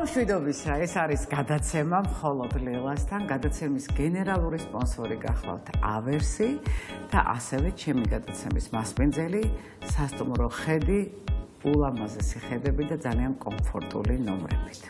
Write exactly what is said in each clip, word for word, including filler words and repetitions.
მშვიდობისა, ეს არის გადაცემა მხოლოდ ლელასთან, გადაცემის გენერალური სპონსორი გახლავთ ავერსი და ასევე ჩემი გადაცემის მასპინძელი სასტუმრო ხედი, ულამაზესი ხედები და ძალიან კომფორტული ნომრებით.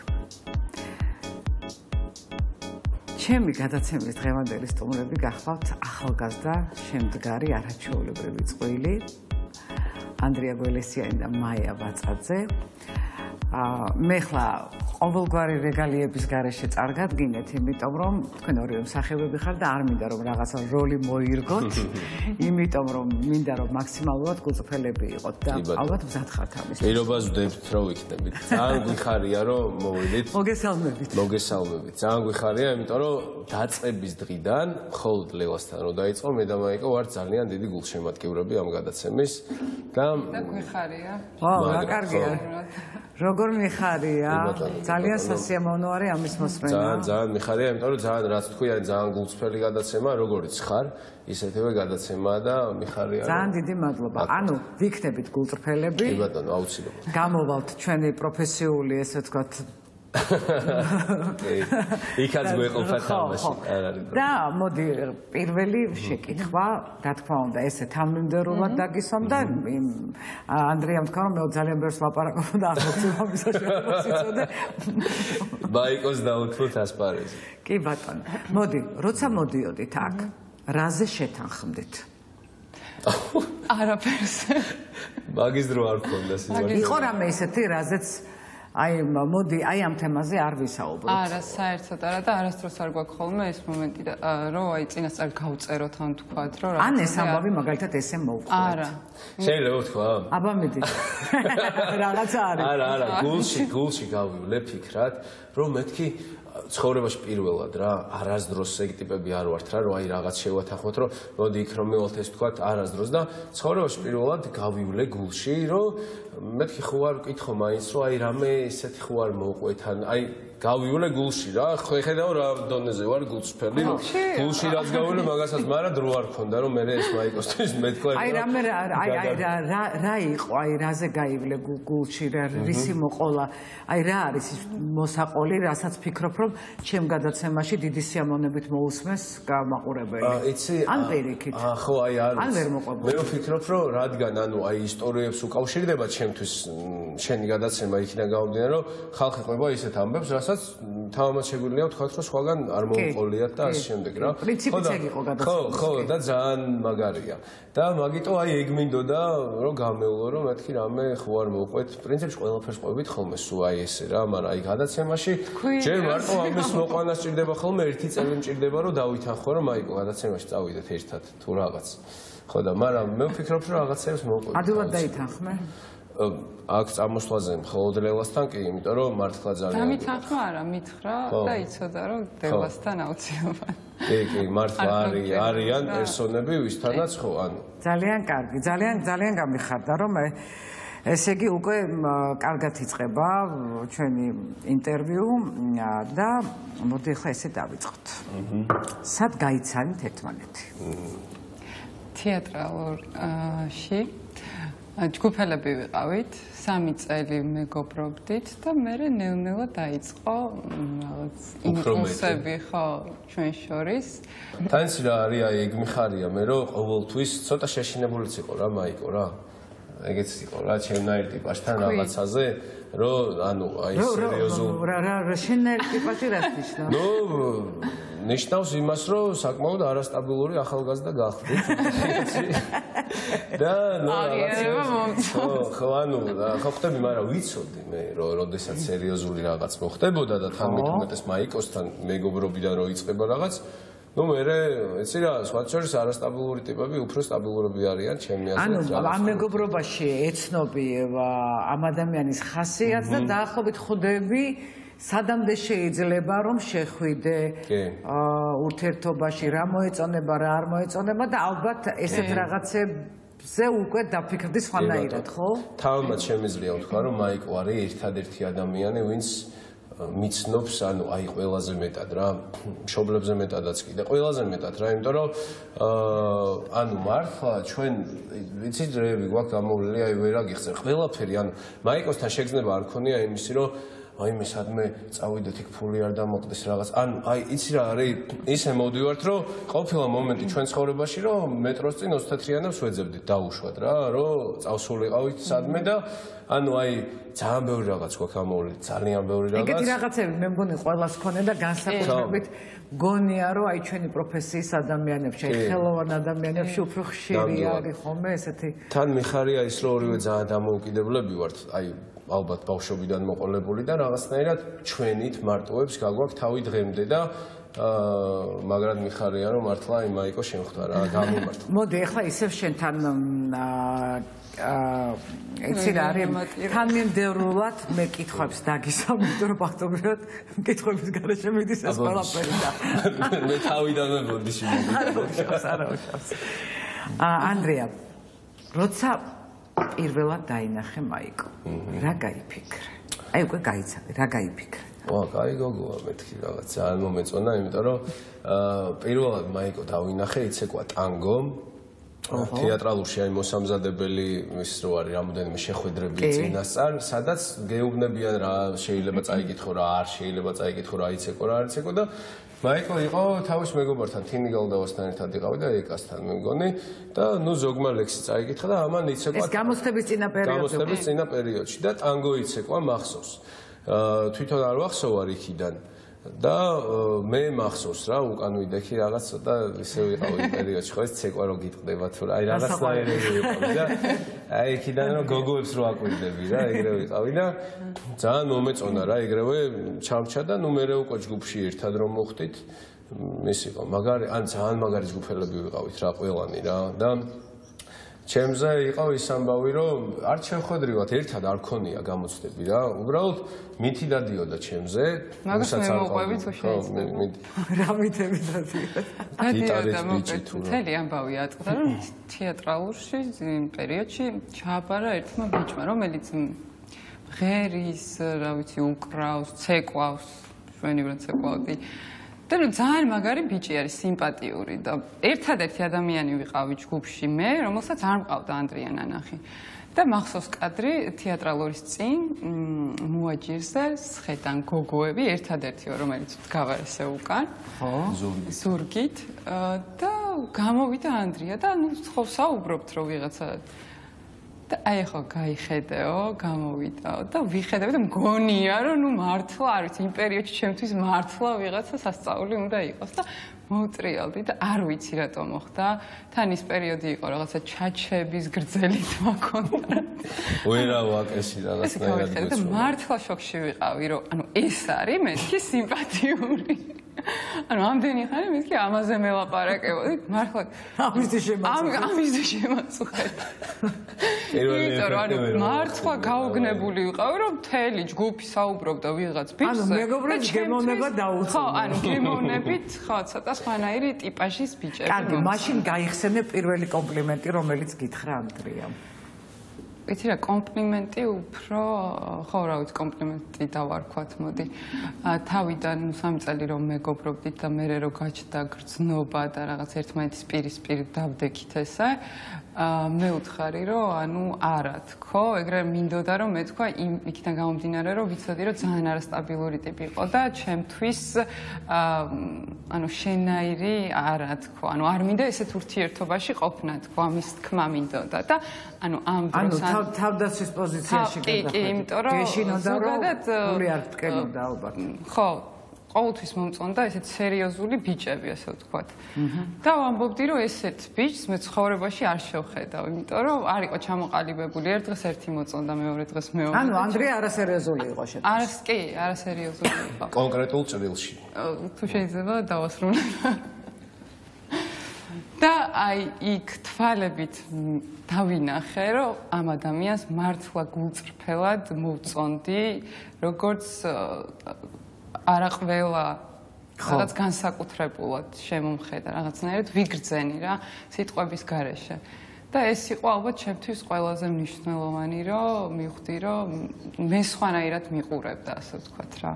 ჩემი გადაცემის დღევანდელი სტუმრები გახლავთ ახალგაზრდა, შემდგარი, არაჩვეულებრივი წყვილი, ანდრია გველესიანი და მაია ვაწაძე. მე ხლა ყოველგვარი რეგალიების გარეშე წარგადგინეთ, იმიტომ რომ თქვენ ორივე მსახიობები ხართ და არ მინდა რომ რაღაცა როლი მოირგოთ, იმიტომ რომ მინდა რომ მაქსიმალურად გულწრფელები იყოთ და ალბათ მზად ხართ ამის. პირობას ვდებთ რომ ვიქნებით. ძალიან გვიხარია რომ მოვიდით. მოგესალმებით. მოგესალმებით. ძალიან გვიხარია, იმიტომ რომ დაწყების დღიდან მხოლოდ ლელასთან რომ დაიწყო, მე და მაიკო ვართ ძალიან დიდი გულშემატკივრები ამ გადაცემის და გვიხარია. ვაუ, რა კარგია. როგორ მიხარია, ძალიან სასიამოვნო არის ამის მოსმენა. ძალიან ძალიან მიხარია, იმიტომ რომ ძალიან რაც თქვი, არის ძალიან გულწრფელი გადაცემა, როგორიც ხარ, ისეთივე გადაცემაა და მიხარია. ძალიან დიდი მადლობა. ანუ ვიქნებით გულწრფელები. კი ბატონო, აუცილებლად. გამოვალთ ჩვენი პროფესიული, ესე ვთქვათ, იქაც გვეყოფა თამაში. და მოდი პირველი შეკითხვა, რა თქმა უნდა, ესე თანმიმდევრულად დაგისვამ და ანდრიამ თქვა რომ მე ძალიან ბევრს ლაპარაკობ და ახლა მოსიცოდე. მაიკოს დაუთმოთ ასპარეზი. კი ბატონო. მოდი, როცა მოდიოდით აქ, რაზე შეთანხმდით? არაფერს. მაგის დრო არ მქონდა სიმართლე. იყო რამე ისეთი, რაზეც აი მოდი აი ამ თემაზე არ ვისაუბროთ. არა, საერთოდ არა და არასდროს არ გვაქვს ხოლმე ეს მომენტი და რომ აი წინასწარ გავწეროთ ან თქვათ რომ ან ეს ამბავი მაგალითად ესე მოვყვეთ. არა. შეიძლება ვთქვა? აბა მიდით. რაღაცა არის. არა, არა, გულში, გულში გავივლე ფიქრად, რომ მეთქი ცხოვრებაში პირველად რა, არასდროს ეგ ტიპები არ ვართ რა, რომ აი რაღაც შევათანხმოთ, რომ მოდი იქ რომ მივალთ ეს თქვათ არასდროს და ცხოვრებაში პირველად გავივლე გულში, რომ მეთქი ხო არ ვკითხო მაინც, რომ აი რამე ისეთი ხო არ მოვყვეთ, ან აი გავივლე გულში რა, ხო ხედავ რა დონეზე ვარ გულწრფელი, რომ გულში რაც გავივლე მაგასაც მაგრამ დრო არ ქონდა, რომ მე ეს მაიკოსთვის მეთქვა. აი რამე აი აი რა რა იყო, აი რაზე გაივლე გულში, რა რისი მოყოლა, აი რა არის ის მოსაყოლი, რასაც ფიქრობ, რომ ჩემ გადაცემაში დიდი სიამოვნებით მოусმეს გამაყურებელი. იცი, ან პირიქით. ხო, აი არ ან ვერ მოყვებოდა. მე ვფიქრობ, რომ რადგან ანუ აი ისტორიებს უკავშირდება ჩემთვის შენი გადაცემა იქიდან გამომდინარე, რომ ხალხი ყვება ისეთ ამბებს, რასაც თავმაც შეგვიძლია ვთქვათ, რომ სხვაგან არ მოუყოლიათ და ასე შემდეგ რა. პრინციპიც ეგ იყო გადაცემა. ხო, ხო, და ძალიან მაგარია. და მაგიტო აი ეგ მინდოდა, რომ გამეულო, რომ მეთქი რამე ხო არ მოუყვეთ. პრინციპში ყველაფერს ყვებით ხოლმე სულ აი ესე რა, მაგრამ აი გადაცემაში ჯერ მარტო ამის მოყვანა სჭირდება ხოლმე, ერთი წელი მჭირდება, რომ დავითანხო, რომ აიკო გადაცემაში წავიდეთ ერთად თუ რაღაც. ხო და მაგრამ მე ვფიქრობ, რომ რაღაცებს მოუყვებით. ადვილად დაითანხმე. აქ წამოსვლაზე მხოლოდ ლელასთან კი, იმიტომ რომ მართლა ძალიან დამითანხმა არა, მითხრა და იცოდა რომ ლელასთან აუცილებლად. კი, კი, მართლა არის არიან პერსონები, ვისთანაც ხო, ანუ ძალიან კარგი, ძალიან ძალიან გამიხარდა, რომ ესე იგი უკვე კარგად იწყება ჩვენი ინტერვიუ და მოდი ახლა ესე დავიწყოთ. სად გაიცანით ერთმანეთი? თეატრალურში ჯგუფელები ვიყავით, სამი წელი მეგობრობდით და მერე ნელ-ნელა დაიწყო რაღაც იმპულსები ხო ჩვენ შორის. თან რა არის აი ეგ მიხარია მე რომ ყოველთვის ცოტა შეშინებულიც იყო რა მაიკო რა. ეგეც იყო რა ჩემნაირ ტიპაშთან რაღაცაზე, რომ ანუ აი სერიოზულ რა რა შენაირ ტიპაში რას ნიშნავს? ნუ ნიშნავს იმას, რომ საკმაოდ არასტაბილური ახალგაზრდა გახდით. და ნუ ხო, ხო, ანუ ხო ხტები, მაგრამ ვიცოდი მე, რომ როდესაც სერიოზული რაღაც მოხდებოდა და თან მეტუმეტეს მაიკოსთან მეგობრობიდან რო იწყება რაღაც, ნუ მე ეცი რა, სხვა შორის არასტაბილური ტიპები უფრო სტაბილურები არიან ჩემი აზრით. ანუ ამ მეგობრობაში ეცნობი ამ ადამიანის ხასიათს და დაახლოებით ხვდები სადამდე შეიძლება რომ შეხვიდე ურთიერთობაში რა მოეწონება, რა არ მოეწონება და ალბათ ესეთ რაღაცებზე უკვე დაფიქრდი სხვანაირად, ხო? თავმაც შემიძლია ვთქვა, რომ მაიკო არის ერთადერთი ადამიანი, ვინც მიცნობს, ანუ აი ყველაზე მეტად რა, მშობლებზე მეტადაც კი და ყველაზე მეტად რა, იმიტომ რომ ანუ მართლა ჩვენ ვიცით რეები გვაქვს გამოვლილი, აი ვერ აგიხსენ ყველაფერი, ანუ მაიკოსთან შეგრძნება არ ქონია იმისი, რომ აი მე სადმე წავიდეთ იქ ფული არ დამოკლდეს რაღაც. ანუ აი იცი რა არის ისე მოვდივართ რომ ყოფილა მომენტი ჩვენ ცხოვრებაში რომ მეტროს წინ ოცდათრიანებს ვეძებდით დაუშვათ რა რომ წავსულიყავით სადმე და ანუ აი ძალიან ბევრი რაღაც გვაქვს ამოვლი ძალიან ბევრი რაღაც. ეგეთი რაღაცები მე მგონი ყველას ქონე და განსაკუთრებით გონია რომ აი ჩვენი პროფესიის ადამიანებში, აი ხელოვან ადამიანებში უფრო ხშირი არის ხოლმე ესეთი. თან მიხარია ის რომ ორივე ძალიან დამოუკიდებლები ვართ, აი ალბათ ბავშვობიდან მოყოლებული და რაღაცნაირად ჩვენით მარტოებს გაგვაქვს თავი დღემდე და მაგრამ მიხარია რომ მართლა აი მაიკო შემხვდა რა გამომართლა. მოდი ახლა ისევ შენთან ეცი რა არის თანმიმდევრულად მე კითხვებს დაგისამით რომ ფაქტობრივად კითხვების გარეშე მიდის ეს ყველაფერი და მე თავიდანვე ბოდიში მიდი. არა უშავს არა უშავს. ანდრია როცა პირველად დაინახე მაიკო რა გაიფიქრე? აი უკვე გაიცადე რა გაიფიქრე? ვა, კაი გოგოა მეთქი რაღაც ძალიან მომეწონა, იმიტომ რომ პირველად მაიკო დავინახე, იცეკვა ტანგო. თეატრალურში აი მოსამზადებელი ის რო არის რამოდენიმე შეხვედრები წინასწარ, სადაც გეუბნებიან რა შეიძლება წაიკითხო, რა არ შეიძლება წაიკითხო, რა იცეკო, რა არ იცეკო და მაიკო იყო თავის მეგობართან თინი გალდავასთან ერთად იყავი და ეკასთან მე მგონი და ნუ ზოგმა ლექსი წაიკითხა და ამან იცეკვა ეს გამოცდების წინა პერიოდში გამოცდების წინა პერიოდში და ტანგო იცეკვა მახსოვს. თვითონ არ ვახსოვარ იქიდან და მე მახსოვს რა უკან ვიდექი რაღაც და ისე ვიყავი პერიოდში ხო ეს ცეკვა რო გიტყდება თუ აი რაღაცნაირი ვიყავი და აი იქიდან რომ გოგოებს რო აკვირდები რა ეგრე ვიყავი და ძალიან მომეწონა რა ეგრევე ჩამრჩა და ნუ მერე უკვე ჯგუფში ერთად რომ მოხდით ის იყო მაგარი ან ძალიან მაგარი ჯგუფელები ვიყავით რა ყველანი რა და ჩემზე იყო ის ამბავი რომ არ შევხვედრივათ ერთად არ ქონია გამოცდები რა უბრალოდ მითი დადიოდა ჩემზე მაგას მე მოყვები თუ შეიძლება რა მითები დადიოდა დადიოდა მოყვები მთელი ამბავი ატყდა რომ თეატრალურში იმ პერიოდში ჩააბარა ერთმა ბიჭმა რომელიც ღერის რა ვიცი უკრავს ცეკვავს ჩვენივრად ცეკვავდი და ძალიან მაგარი ბიჭი არის სიმპათიური და ერთადერთი ადამიანი ვიყავი ჯგუფში მე რომელსაც არ მყავდა ანდრია ნანახი და მახსოვს კადრი თეატრალურის წინ მოაჯირზე სხედან გოგოები ერთადერთიო რომელიც დგავარ ესე უკან ხო ზურგით და გამოვიდა ანდრია და ნუ ხო საუბრობთ რომ ვიღაცა და აი ხო გაიხედეო, გამოვიდაო და ვიხედები და მგონია რომ ნუ მართლა არ ვიცი იმ პერიოდში ჩემთვის მართლა ვიღაცა სასწაული უნდა იყოს და მოვტრიალდი და არ ვიცი რატომ მოხდა. თან ის პერიოდი იყო რაღაცა ჩაჩების გრძელით მაქონდა. ვერა ვაკეში რაღაცნაირად და მართლა შოქში ვიყავი რომ ანუ ეს არის მეთქი სიმპათიური. ანუ ამდენი ხანი მეთქი ამაზე მელაპარაკებოდი მართლა ამისთვის შემაწუხეთ. ამისთვის შემაწუხეთ. პირველი მართლა გაუგნებული ვიყავი რომ მთელი ჯგუფი საუბრობდა ვიღაც ბიჭზე. ანუ მეგობრებს გემოვნება დაუწევთ. ხო, ანუ გემოვნებით ხო ცოტა სხვანაირი ტიპაჟის ბიჭები. კარგი, მაშინ გაიხსენე პირველი კომპლიმენტი რომელიც გითხრა ანდრიამ. იცი რა კომპლიმენტი უფრო ხო რა ვიცი კომპლიმენტი დავარქვათ მოდი თავიდან სამი წელი რომ მეგობრობდით და მე რო გაჩნდა გრძნობა და რაღაც ერთმანეთის პირისპირ დავდექით ესე მე უთხარი რომ ანუ არა თქო ეგრე მინდოდა რომ მე თქვა იქიდან გამომდინარე რომ ვიცოდი რომ ძალიან არასტაბილური ტიპი იყო და ჩემთვის ანუ შენაირი არა თქო ანუ არ მინდა ესეთ ურთიერთობაში ყოფნა თქო ამის თქმა მინდოდა და ანუ ამ დროს ანუ თავდაცვის პოზიციაში გადახვედი. გეშინოდა რომ გული არ ტკბებოდა ალბათ. ხო, ყოველთვის მომწონდა ესეთ სერიოზული ბიჭები, ასე ვთქვათ. და ვამბობდი რომ ესეთ ბიჭს მე ცხოვრებაში არ შევხედავ, იმიტომ რომ არ იყო ჩამოყალიბებული. ერთ დღეს ერთი მოწონდა, მეორე დღეს მეორე. ანუ ანდრია არასერიოზული იყო შეფასება. არა, კი, არასერიოზული იყო. კონკრეტულ წრილში. თუ შეიძლება დავასრულო. და აი იქ თვალებით დავინახე რომ ამ ადამიანს მართლა გულწრფელად მოვწონდი როგორც არა ყველა რაღაც განსაკუთრებულად შემომხედა რაღაცნაირად ვიგრძენი რა სიტყვების გარეშე და ეს იყო ალბათ ჩემთვის ყველაზე მნიშვნელოვანი რომ მივხვდი რომ მე სხვანაირად მიყურებდა ასე ვთქვათ რა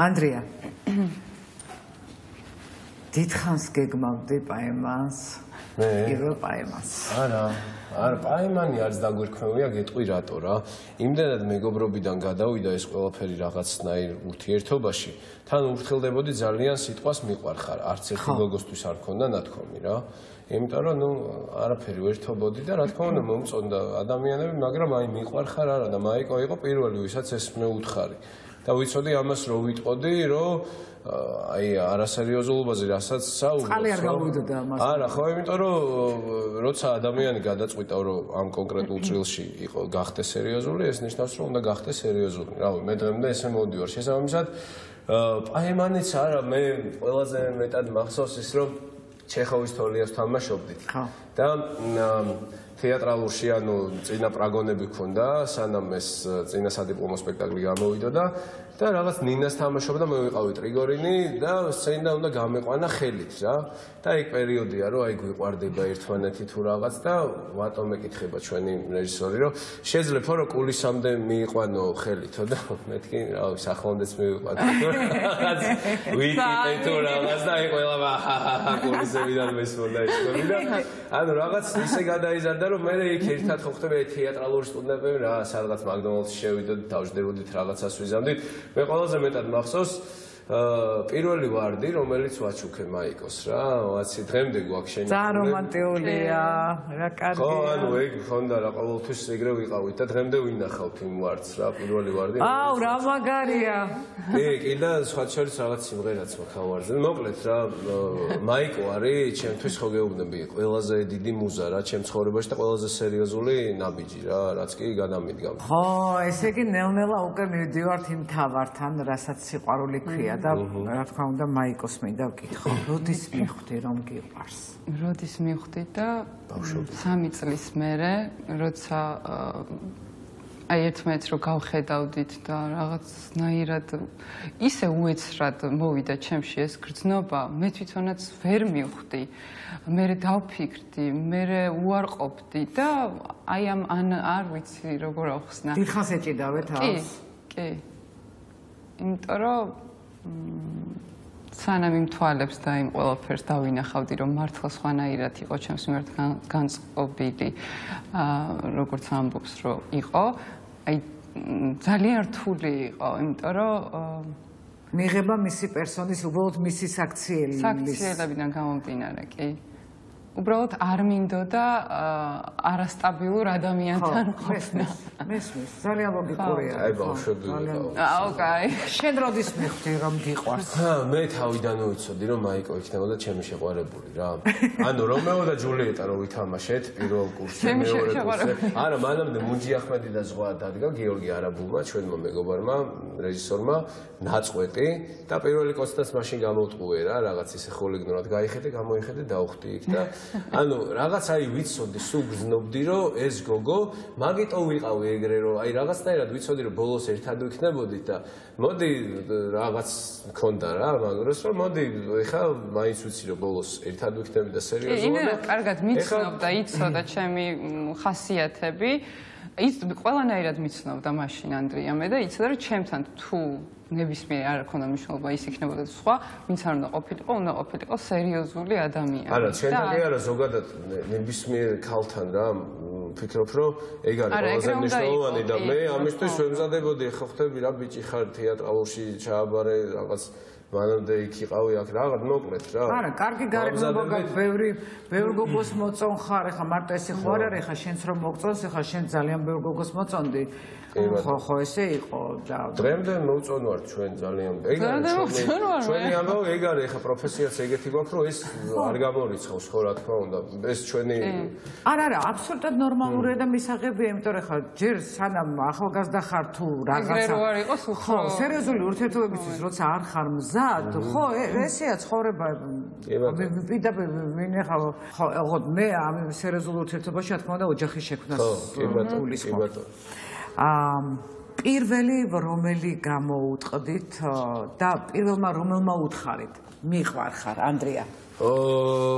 ანდრია დიდხანს გეგმავდი პაემანს მე პირველ პაემანს. არა, არა, პაემანი არის დაგვირქმევია, გეტყვი რატო რა. იმდენად მეგობრობიდან გადავიდა ეს ყველაფერი რაღაცნაირ ურთიერთობაში, თან ურთხელდებოდი ძალიან სიტყვას მიყვარხარ, არც ერთი გოგოსთვის არ ქონდა ნათქვამი რა. იმიტომ რომ ნუ არაფერი ვერთობოდი და რა თქმა უნდა მომწონდა ადამიანები, მაგრამ აი მიყვარხარ არა და მაიკო იყო პირველი, ვისაც ეს მე უთხარი. და ვიცოდი ამას რო ვიტყოდი, რომ აი არასერიოზულობაზე რასაც საუბრობ. წყალი არ გამოვიდოდა ამას. არა, ხო, იმიტომ რომ როცა ადამიანი გადაწყვიტა, რომ ამ კონკრეტულ წილში იყო გახდეს სერიოზული, ეს ნიშნავს, რომ უნდა გახდეს სერიოზული. რავი, მე დღემდე ესე მოვდივარ. შესაბამისად, პაემანიც არა, მე ყველაზე მეტად მახსოვს ის, რომ ჩეხოვის თოლიას თამაშობდით. და თეატრალურში ანუ წინა პრაგონები ქონდა, სანამ ეს წინა სადიპლომო სპექტაკლი გამოვიდოდა და რაღაც ნინას თამაშობდა, მე ვიყავი ტრიგორინი და სცენა უნდა გამეყვანა ხელით რა. და ეგ პერიოდია, რომ აი გვიყვარდება ერთმანეთი თუ რაღაც და ვატომ ეკითხება ჩვენი რეჟისორი, რომ შეიძლება რომ კულისამდე მიიყვანო ხელითო და მეთქი, რავი, სახელმდეც მივიყვანო. რაღაც ვიკიპე თუ რაღაც და აი ყველა კულისებიდან მესმოდა ის და ანუ რაღაც ისე გადაიზარდა, რომ მე იქ ერთად ხო ხდება თეატრალური სტუდენტები რა, სადღაც მაკდონალდსში შევიდოთ, დავждებოდით რაღაცას ვიზამდით. მე ყველაზე მეტად მახსოვს პირველი ვარდი, რომელიც ვაჩუქე მაიკოს რა, ვაცი დღემდე გვაქვს შენი. ძალიან რომანტიულია, რა კარგია. ხო, ანუ ეგ ხონდა რა, ყოველთვის ეგრე ვიყავით და დღემდე ვინახავთ იმ ვარდს რა, პირველი ვარდი. აუ, რა მაგარია. კი, კი და სხვა შორის რაღაც სიმღერაც მაქვს ამ ვარდზე. მოკლედ რა, მაიკო არის ჩემთვის ხო გეუბნები, ყველაზე დიდი მუზა რა, ჩემ ცხოვრებაში და ყველაზე სერიოზული ნაბიჯი რა, რაც კი გადამიდგა. ხო, ესე იგი ნელ-ნელა უკვე მივდივართ იმ თავართან, რასაც სიყვარული ქვია. და რა თქმა უნდა მაიკოს მინდა ვკითხო. როდის მივხვდი რომ გიყვარს? როდის მივხვდი და სამი წლის მერე, როცა აი ერთმანეთს რო გავხედავდით და რაღაცნაირად ისე უეცრად მოვიდა ჩემში ეს გრძნობა, მე თვითონაც ვერ მივხვდი. მე დავფიქრდი, მე უარყოფდი და აი ამ არ ვიცი როგორ ახსნა. დიხას ეჭიდავე თავს? კი, კი. იმიტომ რომ სანამ იმ თვალებს და იმ ყველაფერს დავინახავდი, რომ მართლა სხვანაირად იყო ჩემს მიმართ განწყობილი, როგორც ამბობს, რომ იყო, აი ძალიან რთული იყო, იმიტომ რომ მიიღება მისი პერსონის, უბრალოდ მისი საქციელი. საქციელებიდან გამომდინარე, კი. უბრალოდ არ მინდოდა არასტაბილურ ადამიანთან ყოფნა. მესმის, ძალიან ლოგიკურია. აი ბავშვები ვიყავ. აუ, კაი. შენ როდის მივხვდი რომ გიყვარს? ჰა, მე თავიდანვე ვიცოდი რომ მაიკო იქნებოდა ჩემი შეყვარებული რა. ანუ რომეო და ჯულიეტა რო ვითამაშეთ პირველ კურსში, მეორე კურსში. არა, მანამდე მუნჯი აჰმედი და ზღვა დადგა გიორგი არაბულმა, ჩვენმა მეგობარმა, რეჟისორმა, ნაწყვეტი და პირველი კოცდაც მაშინ გამოვტყუე რა, რაღაც ისე ხოლიგნურად გაიხედე, გამოიხედე, დავხვდი იქ და ანუ რაღაც აი ვიცოდი, სულ გზნობდი რომ ეს გოგო მაგიტო ვიყავი ეგრე რომ აი რაღაცნაირად ვიცოდი რომ ბოლოს ერთად ვიქნებოდით და მოდი რაღაც მქონდა რა მაგას რომ მოდი ეხა მაინც ვიცი რომ ბოლოს ერთად ვიქნები და სერიოზულად და კარგად მიცნობდა, იცოდა ჩემი ხასიათები. ის ყველანაირად მიცნობდა მაშინ ანდრია მე და იცოდა რომ ჩემთან თუ ნებისმიერ არ ქონდა მნიშვნელობა ის იქნებოდა სხვა, ვინც არ უნდა ყოფილიყო, უნდა ყოფილიყო სერიოზული ადამიანი. არა, ჩვენთან კი არა, ზოგადად ნებისმიერ ქალთან რა ვფიქრობ, რომ ეგ არის ყველაზე მნიშვნელოვანი და მე ამისთვის ვემზადებოდი, ხო ხტები რა ბიჭი ხარ თეატრალურში ჩააბარე რაღაც მანამდე იქ იყავი აქ რაღაც მოკლედ რა. არა, კარგი გარემოება გაქვს, ბევრი ბევრ გოგოს მოწონ ხარ, ეხა მარტო ესე ხო არ არის, ეხა შენც რომ მოგწონს, ეხა შენ ძალიან ბევრ გოგოს მოწონდი. ხო, ხო, ესე იყო და დღემდე მოვწონვარ ჩვენ ძალიან. ეგ არის ჩვენი ამბავი, ეგ არის ეხა პროფესიაც ეგეთი გვაქვს, რომ ეს არ გამორიცხავს ხო რა თქმა უნდა. ეს ჩვენი არა, არა, აბსოლუტურად ნორმალურია და მისაღებია, იმიტომ რომ ეხა ჯერ სანამ ახალგაზრდა ხარ თუ რაღაცა ეგრე რო არ იყოს ხო, სერიოზული ურთიერთობებისთვის როცა არ ხარ მზად, ხო, ესეა ცხოვრება. პირდაპირ მინეხა ხო, ხო, მე ამ სერიოზულ ურთიერთობაში რა თქმა უნდა ოჯახი შექმნას გულისხმობ. კი ბატონო. აა პირველი რომელი გამოუტყდით და პირველმა რომელმა უთხარით მიყვარხარ ანდრია? ოო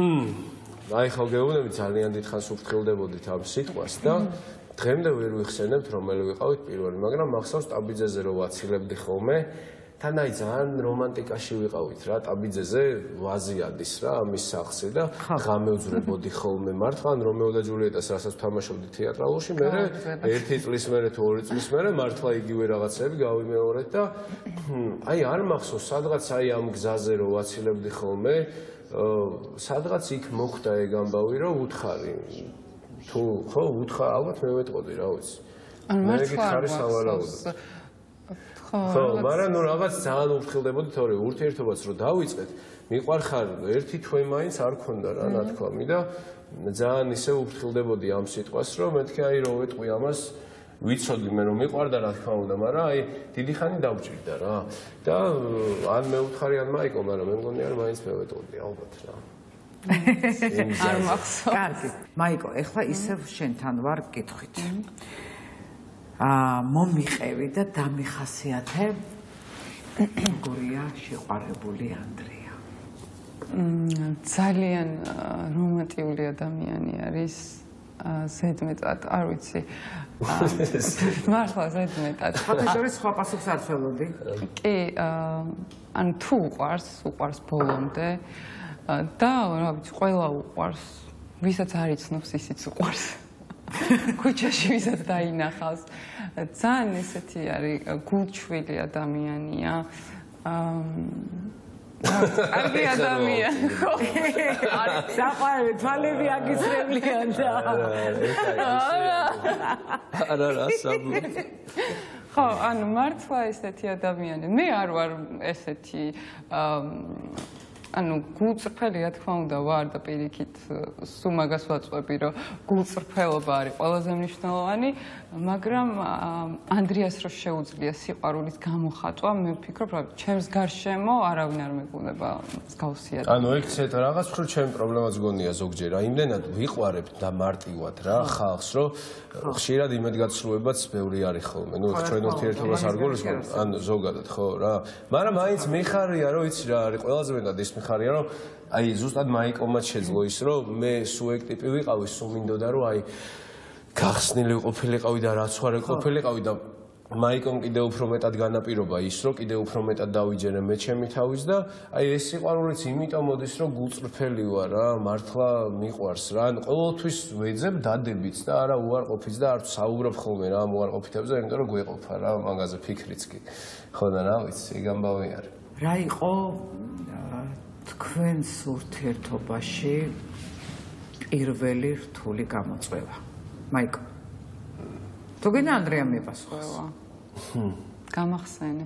აი ხო გეუბნები ძალიან დიდხანს უფრთხილდებოდით ამ სიტყვას და დღემდე ვერ ვიხსენებთ რომელი ვიყავით პირველი, მაგრამ მახსოვს ტაბიძეზე რო ვაცილებდი ხოლმე თან აი ძალიან რომანტიკაში ვიყავით რა, ტაბიძეზე ვაზიანდის რა, ამის სახზე და ღამე უძრებოდი ხოლმე მართლა, ან რომეო და ჯულიეტას რასაც ვთამაშობდი თეატრალურში, მე ერთი წლის მერე თუ ორი წლის მერე მართლა იგივე რაღაცები გავიმეორეთ და აი არ მახსოვს, სადღაც აი ამ გზაზე რო ვაცილებდი ხოლმე, სადღაც იქ მოხდა ეგ ამბავი, რომ უთხარი. თუ ხო, უთხარ, ალბათ მე ვეტყოდი, რა ვიცი. ან მართლა არ მახსოვს. ხო, მაგრამ ნუ რაღაც ძალიან უფრთხილდებოდი, თორე ურთიერთობაც რო დავიწყეთ, მიყვარხარ ერთი თვე მაინც არ ქონდა რა, ნათქვამი და ძალიან ისე უფრთხილდებოდი ამ სიტყვას, რომ მეთქე აი რო ვეტყვი ამას, ვიცოდი მე რომ მიყვარდა რა თქმა უნდა, მაგრამ აი დიდი ხანი დავჭირდა რა. და ან მე უთხარი ან მაიკო, მაგრამ მე მგონი არ მაინც მე ვეტყოდი, ალბათ რა. არ მახსოვს. კარგი. მაიკო, ეხლა ისევ შენთან ვარ კითხვით. აა მომიყევი და დამიხასიათე როგორია შეყვარებული ანდრია. ძალიან რომანტიკული ადამიანი არის. ზედმეტად, არ ვიცი. მართლა ზედმეტად. ფაქტობრივად სხვა პასუხს არ ცელოდი. კი, ან თუ უყვარს, უყვარს ბოლომდე და რა ვიცი, ყველა უყვარს, ვისაც არ იცნობს, ისიც უყვარს. ქუჩაში ვისაც დაინახავს. ძალიან ესეთი არის გულჩვილი ადამიანია. კარგი ადამიანი ხო? საყვარელი თვალები აგისრებლიან და არა რა საბუ. ხო, ანუ მართლა ესეთი ადამიანი. მე არ ვარ ესეთი ანუ გულწრფელი რა თქმა უნდა ვარ და პირიქით სულ მაგას ვაწვევი რომ გულწრფელობა არის ყველაზე მნიშვნელოვანი, მაგრამ ანდრიას რო შეუძლია სიყვარულის გამოხატვა, მე ვფიქრობ რომ ჩემს გარშემო არავინ არ მეგონება მსგავსი ადამიანი. ანუ ეგ ცეთ რაღაც ხო ჩემი პრობლემაც გონია ზოგჯერ. აი იმდენად ვიყვარებთ და მარტივად რა ხალხს, რომ ხშირად იმედგაცრუებაც ბევრი არის ხოლმე. ნუ ჩვენ ურთიერთობას არ გულისხმობთ, ან ზოგადად ხო რა. მაგრამ მაინც მიხარია რომ იცი რა არის ყველაზე მეტად ის ხარია რომ აი ზუსტად მაიკომაც შეძლო ის რომ მე სულ ეგ ტიპი ვიყავი, სულ მინდოდა რომ აი გახსნილი ყოფილიყავი და რაც ვარ ყოფილიყავი და მაიკომ კიდევ უფრო მეტად განაპირობა ის რომ კიდევ უფრო მეტად დავიჯერე მე ჩემი თავის და აი ეს სიყვარულიც იმიტომ მოდის რომ გულწრფელი ვარ რა, მართლა მიყვარს რა, ან ყოველთვის ვეძებ დადებიც და არა უარყოფით და არ საუბრობ ხოლმე რა ამ უარყოფითებზე, იმიტომ რომ გვეყოფა რა მაგაზე ფიქრიც კი. ხო და რა ვიცი, ეგ ამბავი არის. რა იყო თქვენს ურთიერთობაში პირველი რთული გამოწვევა? მაიკო. თუ გინდა ანდრეამ მიპასუხოს. გამახსენე.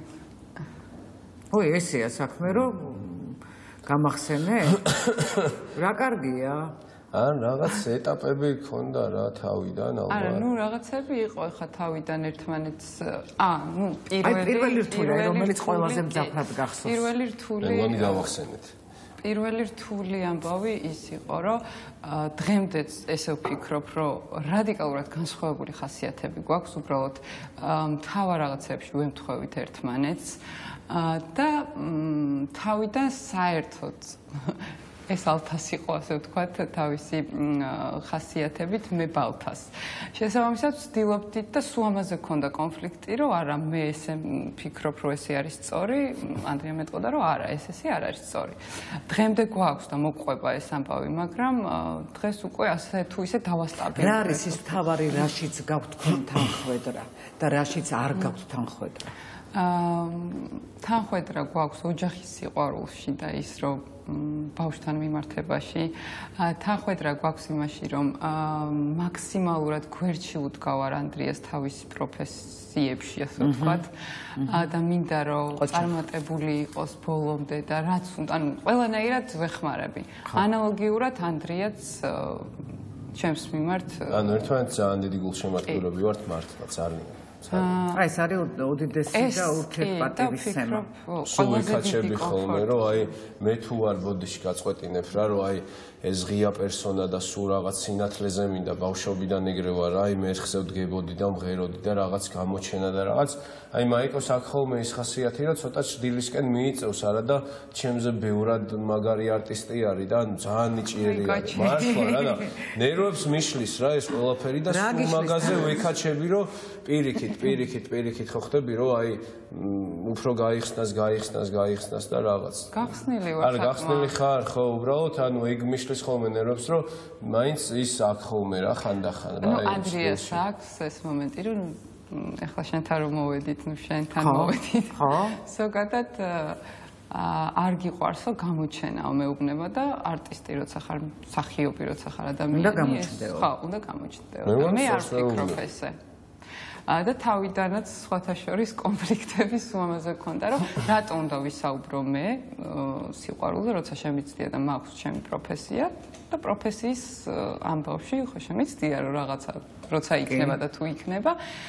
ой, ესეა საქმე, რომ გამახსენე? რა კარგია. ან რაღაც ეტაპები ქონდა რა თავიდან ალბათ. არა, ნუ რაღაცები იყო ხა თავიდან ერთმანეთს. აა, ნუ პირველი აი პირველი რთული, რომელიც ყველაზე მძაფრად გახსოვს. პირველი რთული. მეგონი გავახსენეთ. პირველი რთული ამბავი ის იყო, რომ დღემდეც ესე ვფიქრობ, რომ რადიკალურად განსხვავებული ხასიათები გვაქვს, უბრალოდ მთავარ რაღაცებში ვემთხვევით ერთმანეთს და თავიდან საერთოდ ეს ალთას იყო, ასე ვთქვათ, თავისი ხასიათებით მე ბალთას. შესაბამისად ვცდილობდით და სულ ამაზე გქონდა კონფლიქტი, რომ არა, მე ესე ვფიქრობ, რომ ესე არის სწორი, ანდრია მეტყოდა, რომ არა, ეს ესე არ არის სწორი. დღემდე გვაქვს და მოყვება ეს ამბავი, მაგრამ დღეს უკვე ასე თუ ისე დავასტაბილებ. რა არის ის მთავარი, რაშიც გაქვთ თქვენ თანხwebdriver და რაშიც არ გაქვთ თანხwebdriver? აა თანხwebdriver გვაქვს ოჯახის სიყვარულში და ის რომ ბავშვთან მიმართებაში თანხwebdriver გვაქვს იმაში რომ მაქსიმალურად გვერდში უდგავარ ანდრიას თავის პროფესიებში ასე ვთქვათ და მინდა რომ წარმატებული იყოს ბოლომდე და რაც უნდა ანუ ყველანაირად ვეხმარები ანალოგიურად ანდრიაც ჩემს მიმართ ანუ ერთმანეთს ძალიან დიდი გულშემატკივრები ვართ მართლა ძალიან აი ეს არის უდიდესი და ურთიერთპატივის თემა. სულ ვიქაჩები ხოლმე რომ აი მე თუ არ ბოდიში გაწყვეტინებ რა რომ აი ეს ღია პერსონა და სულ რაღაც სინათლეზე მინდა ბავშვობიდან ეგრე ვარ აი მე ხზე ვდგებოდი და მღეროდი და რაღაც გამოჩენა და რაღაც აი მაიკოს აქ ხოლმე ის ხასიათი რომ ცოტა ჭდილისკენ მიიწევს არა და ჩემზე ბევრად მაგარი არტისტი არის და ძალიან ნიჭიერი არის მართლა რა და ნერვებს მიშლის რა ეს ყველაფერი და სულ მაგაზე ვიქაჩები რომ პირიქით პირიქით, პირიქით ხო ხდები, რომ აი უფრო გაიხსნას, გაიხსნას, გაიხსნას და რაღაც. გახსნილი ვარ. არა, გახსნილი ხარ, ხო, უბრალოდ ანუ ეგ მიშლის ხოლმე ნერვებს, რომ მაინც ის აქ ხოლმე რა ხანდახან რა. ნუ ანდრიას აქვს ეს მომენტი, რომ ეხლა შენთან რომ მოვედით, ნუ შენთან მოვედით. ხო. ზოგადად არ გიყვარს, რომ გამოჩენაო მეუბნება და არტისტი როცა ხარ, მსახიობი როცა ხარ ადამიანი. უნდა გამოჩნდეო. ხო, უნდა გამოჩნდეო. მე არ ვფიქრობ ესე. და თავიდანაც სხვათა შორის კონფლიქტების უამაზე გქონდა, რომ რატო უნდა ვისაუბრო მე სიყვარულზე, როცა შემიცდია და მაქვს ჩემი პროფესია და პროფესიის ამბავში ხო შემიცდია, რომ რაღაცა როცა იქნება და თუ იქნება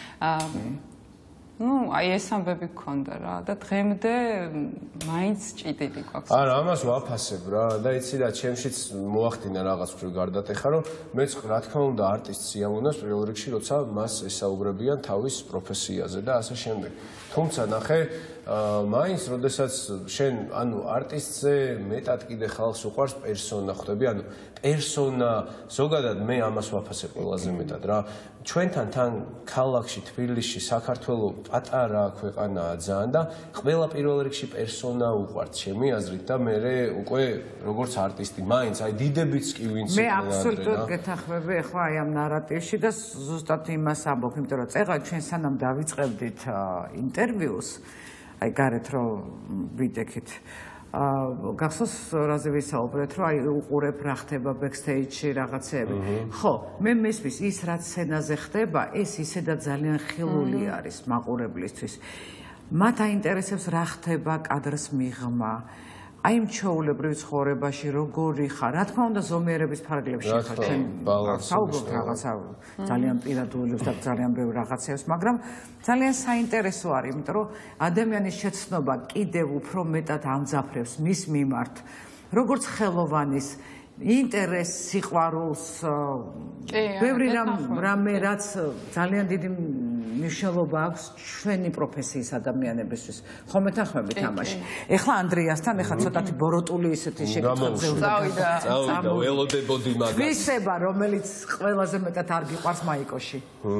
ну, აი ეს ამბები გქონდა რა და დღემდე მაინც ჭიდილი გვაქვს. არა, ამას ვაფასებ რა და იცი რა, ჩემშიც მოახდინა რაღაც მხრივ გარდატეხა, რომ მეც რა თქმა უნდა არტისტს სიამოვნებს პირველ რიგში, როცა მას ესაუბრებიან თავის პროფესიაზე და ასე შემდეგ. თუმცა ნახე, მაინც როდესაც შენ ანუ არტისტზე მეტად კიდე ხალხს უყვარს პერსონა ხვდები, ანუ პერსონა ზოგადად მე ამას ვაფასებ ყველაზე მეტად რა. ჩვენთან თან ქალაქში, თბილისში, საქართველოს პატარა ქვეყანაა ძალიან და ყველა პირველ რიგში პერსონა უყვართ ჩემი აზრით და მე უკვე როგორც არტისტი, მაინც აი დიდებიც კი ვინც მე აბსოლუტურად გეთანხმები ახლა აი ამ ნარატივში და ზუსტად იმას ამბობ, იმიტომ რომ წეღა ჩვენ სანამ დავიწყებდით ინტერვიუს, აი გარეთ რომ ვიდექით გახსოვს რაზე ვისაუბრეთ, რომ აი უყურებ რა ხდება ბექსტეიჯში რაღაცები. ხო, მე მესმის ის რაც სცენაზე ხდება, ეს ისედაც ძალიან ხილული არის მაყურებლისთვის. მათ აინტერესებს რა ხდება კადრს მიღმა. აი იმ ჩვეულებრივ ცხოვრებაში როგორი ხარ? რა თქმა უნდა ზომიერების ფარგლებში ხარ ჩვენ საუბრობთ რაღაცა ძალიან პირადულებს და ძალიან ბევრ რაღაცებს, მაგრამ ძალიან საინტერესო არის, იმიტომ რომ ადამიანის შეცნობა კიდევ უფრო მეტად ამძაფრებს მის მიმართ, როგორც ხელოვანის ინტერესს, სიყვარულს, ბევრი რამე რაც ძალიან დიდი მნიშვნელობა აქვს ჩვენი პროფესიის ადამიანებისთვის. ხომ მეთანხმებით ამაში? ეხლა ანდრიასთან ეხლა ცოტათი ბოროტული ისეთი შეკითხვებზე წავიდა. წავიდა, ველოდებოდი მაგას. ვისება, რომელიც ყველაზე მეტად არ გიყვარს მაიკოში.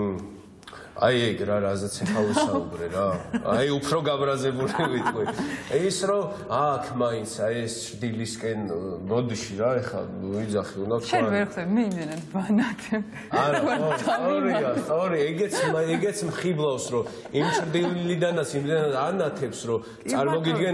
აი ეგ რა რაზეც ახლა ვისაუბრე რა. აი უფრო გაბრაზებული ვიტყვი. ის რომ აქ მაინც აი ეს ჭდილისკენ ბოდიში რა ახლა ვიძახი უნდა თქვა. შენ ვერ ხვდები მე იმენად ბანათებ. არა, სწორია, სწორი, ეგეც ეგეც მხიბლავს რომ იმ ჭდილიდანაც იმდენად ანათებს რომ წარმოგიდგენ